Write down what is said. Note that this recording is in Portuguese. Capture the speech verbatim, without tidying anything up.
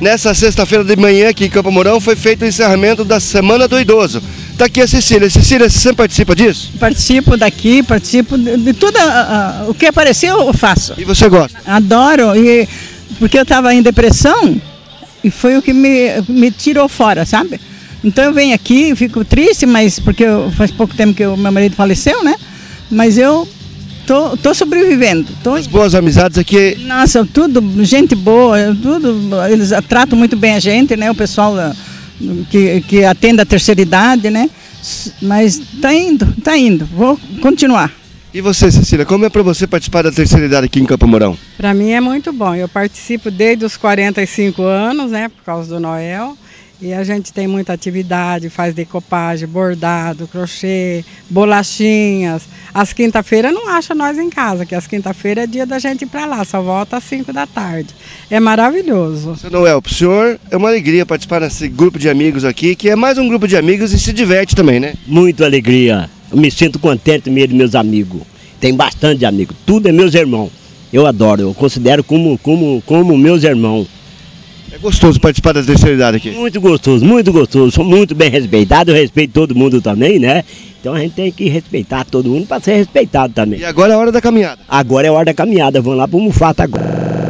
Nessa sexta-feira de manhã aqui em Campo Mourão foi feito o encerramento da Semana do Idoso. Está aqui a Cecília. Cecília, você sempre participa disso? Participo daqui, participo de, de tudo, uh, uh, o que apareceu eu faço. E você gosta? Adoro, e, porque eu estava em depressão e foi o que me, me tirou fora, sabe? Então eu venho aqui, fico triste, mas porque eu, faz pouco tempo que o meu marido faleceu, né? Mas eu tô, tô sobrevivendo. Tô... As boas amizades aqui. Nossa, tudo, gente boa, tudo, eles tratam muito bem a gente, né? O pessoal que, que atende a terceira idade, né? Mas tá indo, tá indo, vou continuar. E você, Cecília, como é para você participar da terceira idade aqui em Campo Mourão? Para mim é muito bom, eu participo desde os quarenta e cinco anos, né? Por causa do Noel. E a gente tem muita atividade, faz decopagem, bordado, crochê, bolachinhas. As quinta-feiras não acha nós em casa, que as quinta-feiras é dia da gente ir para lá, só volta às cinco da tarde. É maravilhoso. Seu Noel, para o senhor é uma alegria participar desse grupo de amigos aqui, que é mais um grupo de amigos e se diverte também, né? Muito alegria. Eu me sinto contente mesmo de meus amigos. Tem bastante amigos, tudo é meus irmãos. Eu adoro, eu considero como, como, como meus irmãos. É gostoso participar da terceira idade aqui? Muito gostoso, muito gostoso. Sou muito bem respeitado, eu respeito todo mundo também, né? Então a gente tem que respeitar todo mundo para ser respeitado também. E agora é a hora da caminhada? Agora é a hora da caminhada, vamos lá para o Mufato agora.